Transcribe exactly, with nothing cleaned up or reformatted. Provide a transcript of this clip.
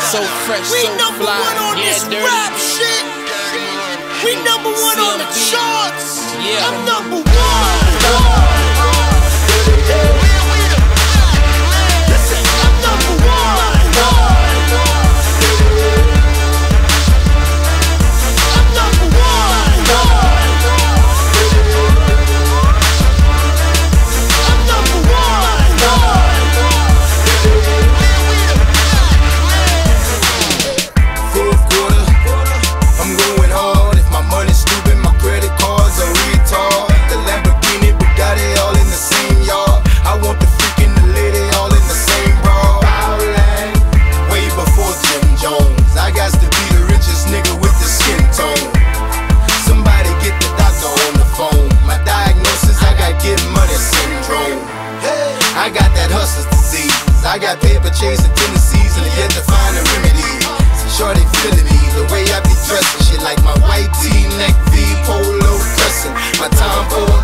So fresh, we so number fly. one on Yeah, this dirty. rap shit. We number one on the charts. Yeah. I'm number one. Listen, I'm number one. I'm number one. I'm number one. Fourth quarter, I'm going hard. If my money's stupid, my credit cards are retard. The Lamborghini, Bugatti, all in the same yard. I want the freaking the lady, all in the same bra. Bowline, way before Jim Jones. I got to be the richest nigga with the skin tone. Somebody get the doctor on the phone. My diagnosis, I got get money syndrome. I got that hustler's disease. I got paper chasing tendencies and yet to find a remedy. Shorty feeling me, the way I be dressing, shit like my white tee, neck V, polo cussing. My time for